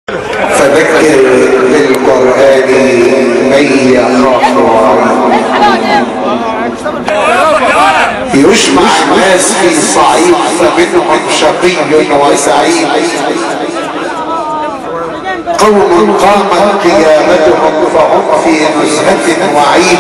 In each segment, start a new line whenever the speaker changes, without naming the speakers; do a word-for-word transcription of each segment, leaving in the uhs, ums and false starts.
فذكر بالقرآن من يخاف وعيد. يجمع الناس في صعيد فمنهم شقي وسعيد، قوم قامت قيامتهم فهم في نزهة وعيد،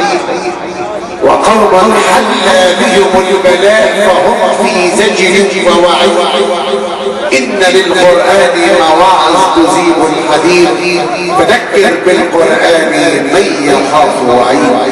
وقوم حل بهم البلاء فهم في زجر ووعيد. إن للقرآن مواعظ تزيل الحديد، فذكر بالقرآن من يخاف وعيد.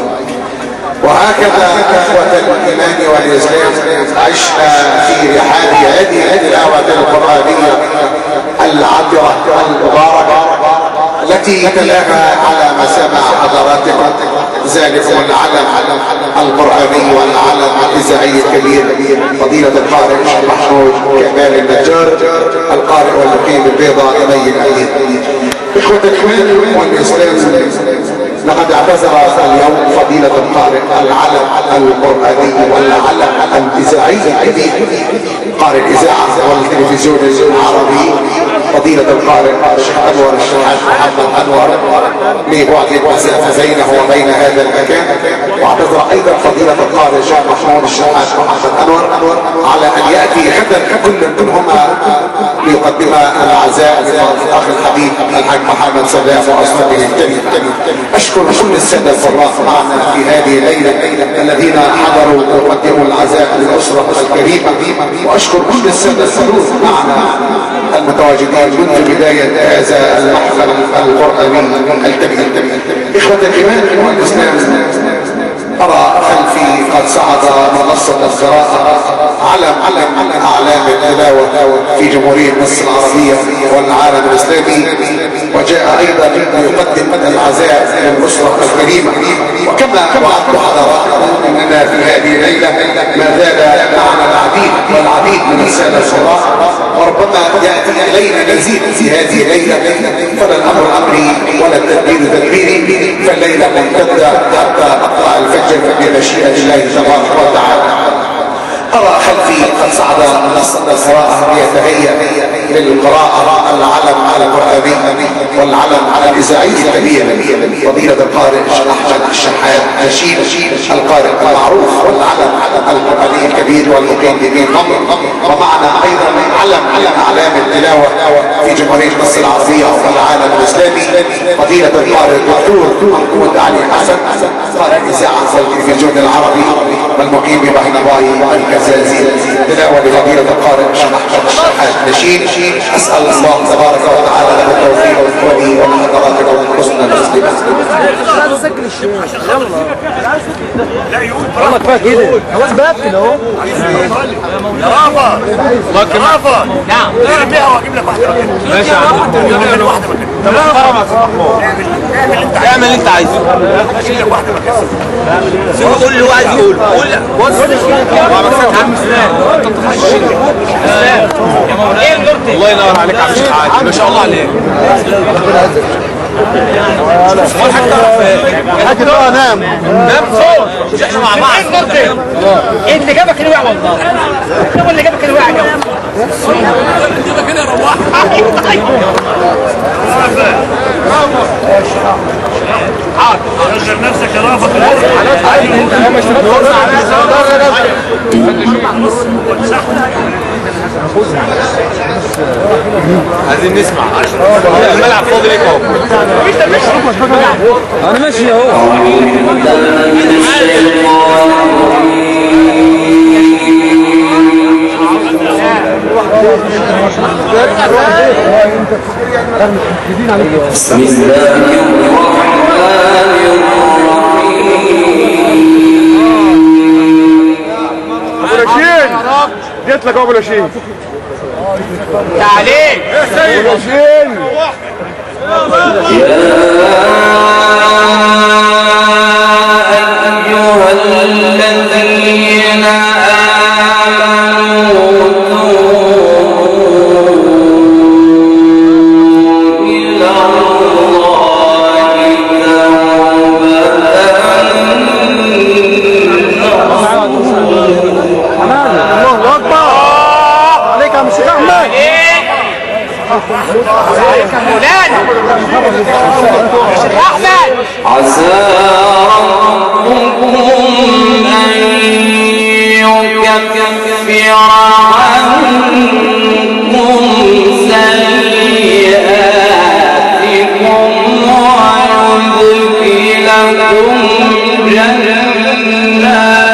وهكذا إخوة الإيمان والإسلام عشنا في رحاب هذه التلاوة القرآنية العطرة المباركة التي تلاها على مسامع حضراتكم ذلكم العلم القرآني والعلم الإذاعي الكبير فضيلة القارئ الشيخ محمود كمال النجار القارئ والمقيم البيضاء إلي الأيد. إخوة الإيمان والإسلام، لقد اعتذر اليوم فضيلة القارئ العلم القرآني والعلم الإذاعي الكبير قارئ الإذاعة والتلفزيون العربي فضيلة القارئ الشيخ أنور الشحات محمد أنور لبعد المسافة بينه وبين هذا المكان. واعتذر أيضا فضيلة القارئ الشيخ محمود الشحات محمد أنور على أن يأتي غدا كل منهما ليقدم العزاء للأخ الحبيب الحاج محمد سلام وأصحابه الكريم. أشكر كل السادة الفراغ معنا في هذه الليلة الذين حضروا وقدموا العزاء للأسرة الكريمة، وأشكر كل السادة الحضور معنا المتواجدين منذ بداية هذا المحفل القرآني الكبير. إخوة الإيمان والإسلام، أرى خلفي قد صعد منصة القراءة علم علم أعلام التلاوة في جمهورية مصر العربية والعالم الإسلامي، وجاء أيضا يقدم العزاء للأسرة الكريمة. وكما وعدت حضراتكم أننا في هذه الليلة ما زال معنا العديد والعديد من السادة الصراء، وربما يأتي إلينا مزيد في هذه الليلة، فلا الأمر أمري ولا التدبير تدبيري، فالليلة ممتدة حتى أطلع الفجر بمشيئة الله تبارك وتعالى. أرى خلفي قد صعد منصة القراءة ليتهيأ للقراءة العلم على القرآني والعلم على الإذاعي الكبير فضيلة القارئ الشيخ أحمد الشحات نشيد القارئ المعروف والعلم القرآني الكبير والمقيم بمين مصر. ومعنا أيضا علم علم أعلام التلاوة في جمهورية مصر العربية والعالم الإسلامي فضيلة القارئ الدكتور محمود علي حسن قارئ الإذاعة والتلفزيون العربي والمقيم ببحنباي الكزازي. تلاوة لفضيلة القارئ الشيخ أحمد الشحات نشيد. أسأل الله تبارك وتعالى له التوفيق والهدى وحضراتكم حسن الاستماع.
لا تسجل الشيخ يلا والله كفايه كده خلاص بقى كده اهو
يا رافا يا رافا نعم ارميها واجيب لك واحده ماشي يا عم اعمل واحده مكان تمام يا محمود اعمل اللي انت عايزه اشيل لك واحده مكان سيبه قول اللي هو عايز يقول قول بص هو مكسب عم اسلام انت بتخش اسلام يا مولانا الله ينور عليك يا عم الشيخ عادل ما شاء الله عليك
حاج بقى نام
نام صوت مش احنا مع بعض.
ايه اللي جابك الوعي والله هو اللي جابك الوعي
جابك كده روح شغل نفسك يا رافض
انت يا مش
عايزين نسمع الملعب فاضي ليك اهو
انا ماشي اهو
بسم الله الرحمن الرحيم.
ابو رشيد جيت لك ابو رشيد
تعالي
ابو رشيد
يا أيها الذين آمنوا إلى الله توبة
الله اكبر عليك يا مش احمد
عسى ربكم أن يكفر عنكم سيئاتكم ويدخلكم جنات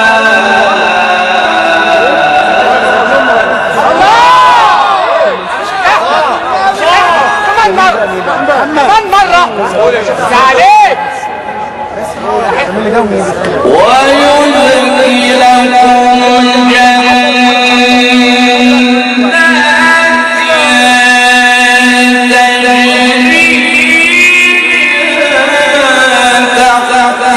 كمان مرة عليك
ويدخلكم جنات تجري تحتها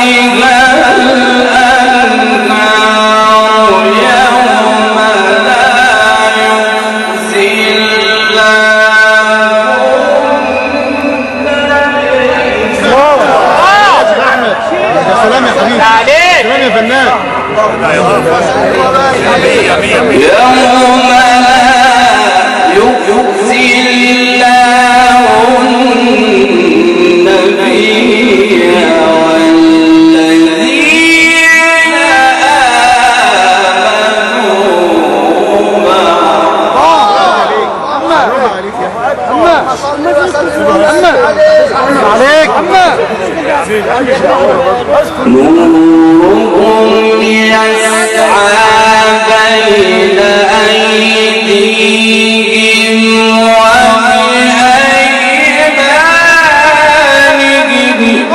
الأنهار يوم لا يخزي
سلام يا حبيبي، سلام يا فنان.
يوم لا يخزي الله النبي والذين آمنوا
عليك
نورهم يسعى بين أيديهم وبأيمانهم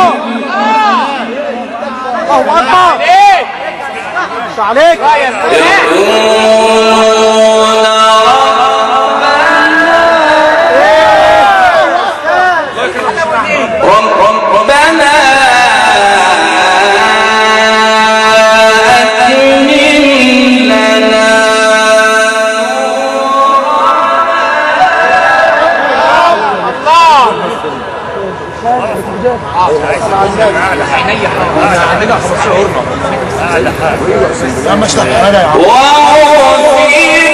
عليك
ربنا أتمم لنا واغفر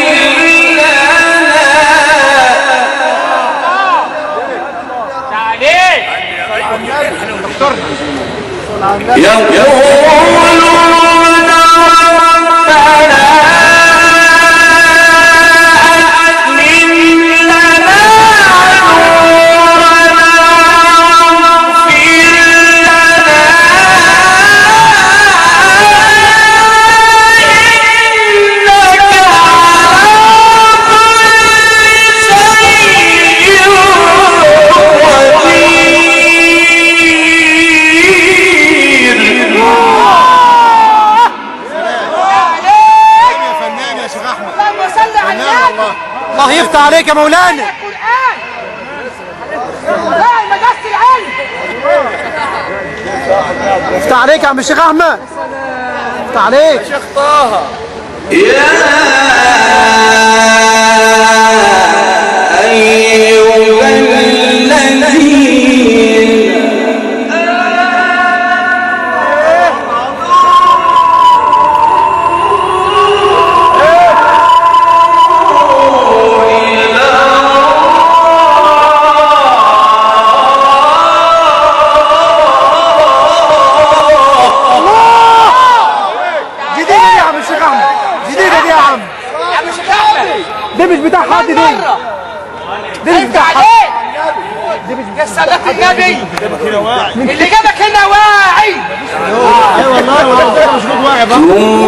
لنا يقولون ربنا أتمم لنا نورنا واغفر لنا إنك
الله يفتح عليك يا مولانا. يفتح عليك يا عم الشيخ احمد، يفتح عليك
شيخ طه.
يا أيها الذين
دي مش بتاع حد، دي دي مش بتاع حد.
يا سادة النبي اللي جابك هنا واعي.
اي والله والله مش واعي بقى.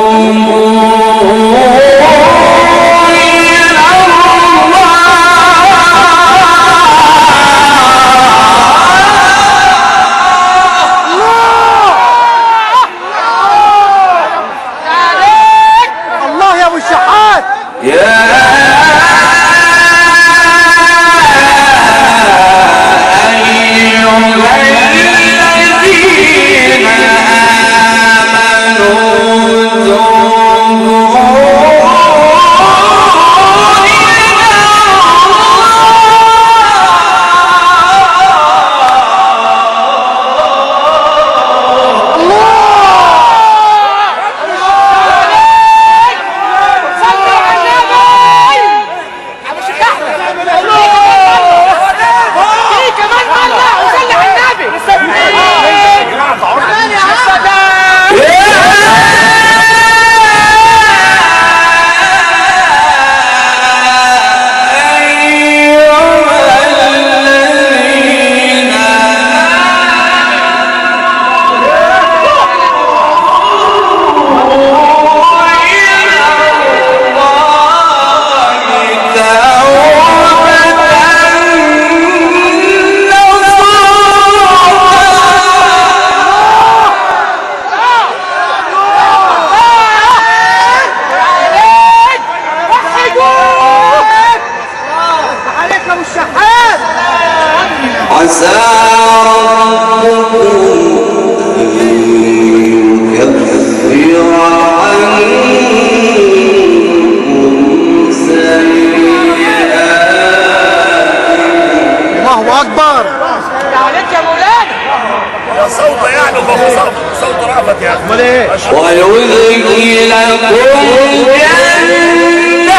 الله يا ابو الشحات.
آمنوا ويذكي لكم جنات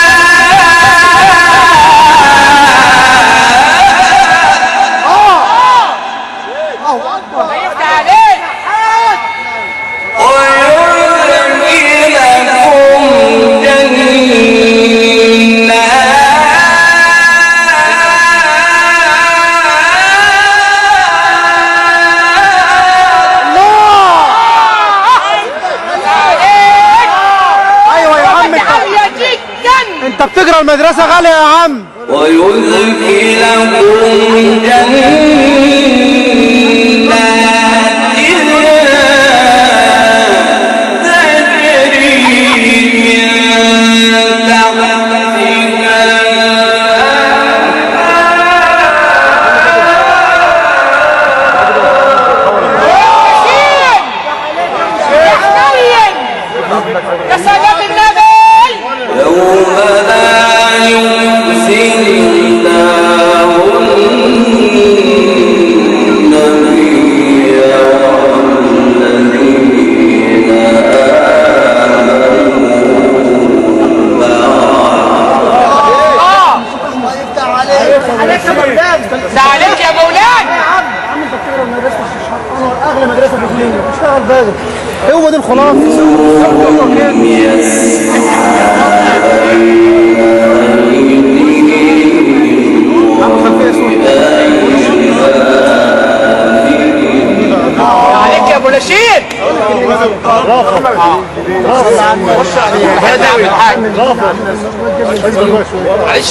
بتقرا المدرسة غالية يا عم.
ويذكي لكم جنات
هو دي الخلاصة.
عليك يا ابو نشيد. خش عليه هذا عم الحاج. معلش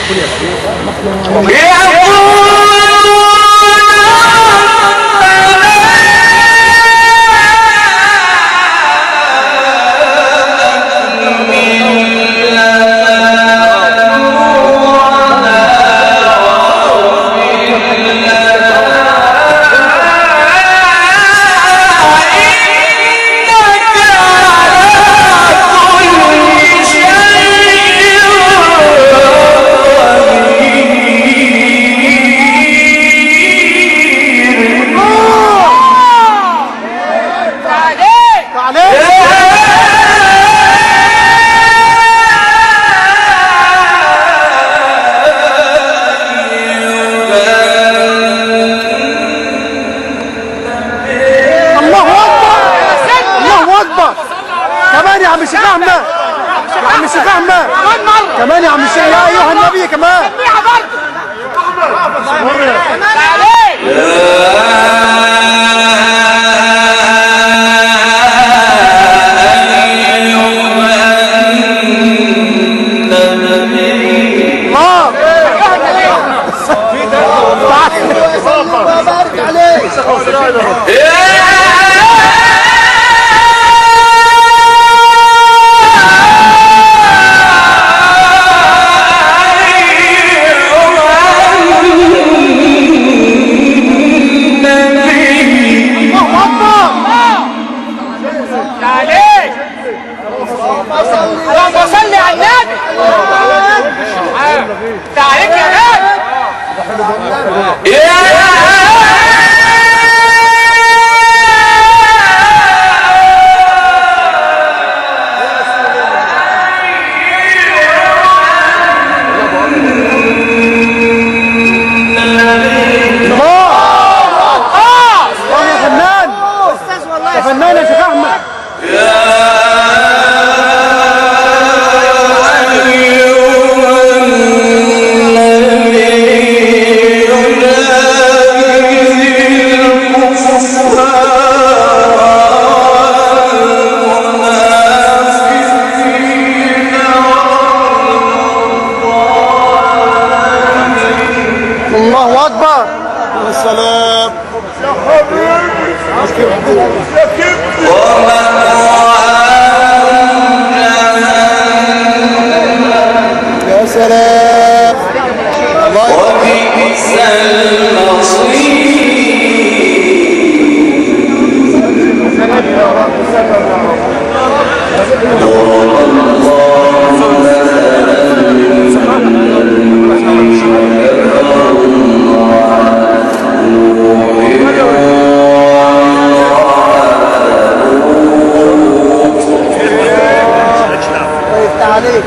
كمان يا عم الشيخ يا ايها النبي كمان بارك عليك.
تعالك يا غالي.
فنان يا شيخ احمد. الله اكبر. السلام يا حبيبي يا سلام. الله
عليك.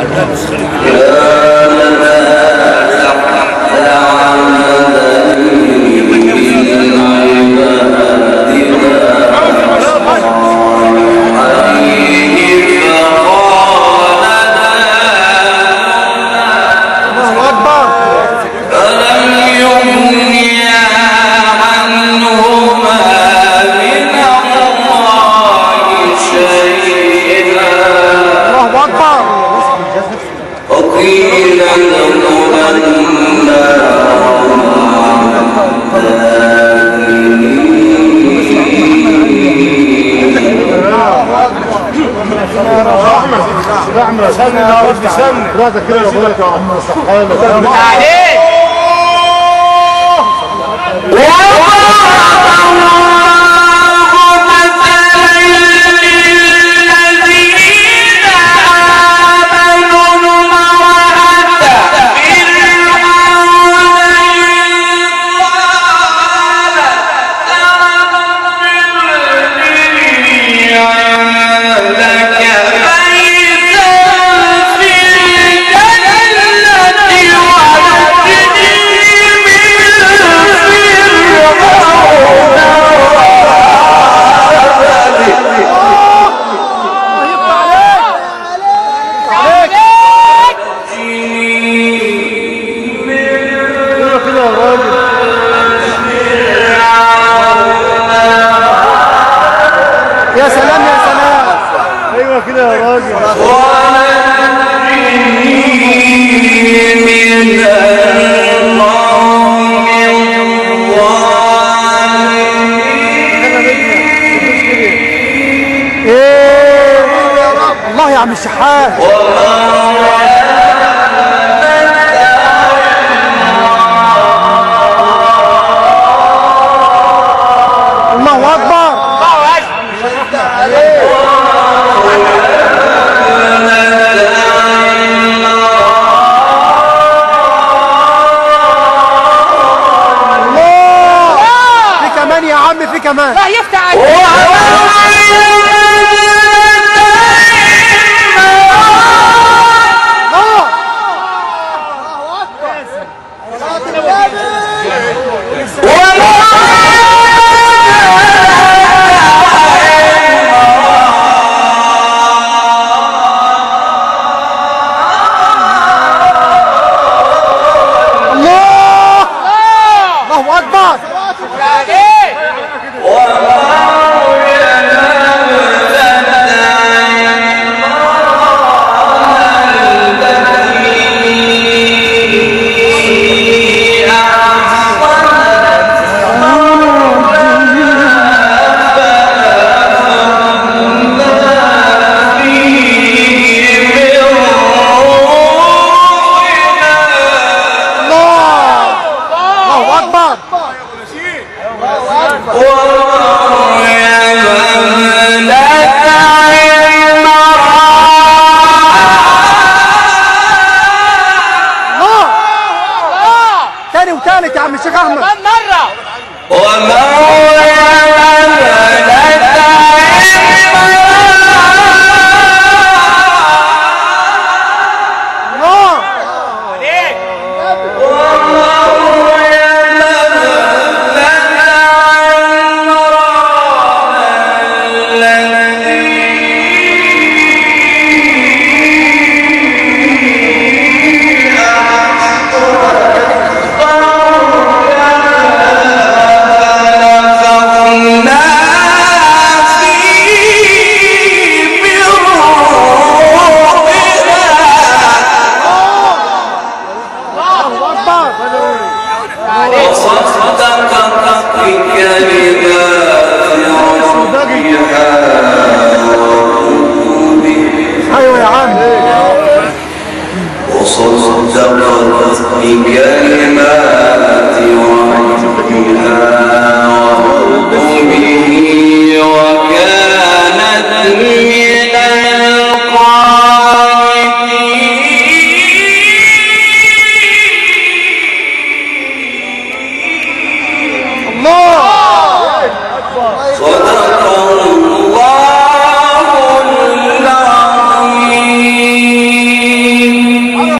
سمي يا رب سمي راسك كده يا ابويا يا عم صحانه عليك الشحات الله اكبر في كمان يا عم في كمان
لا يفتح عليك
وصدقت بكلمات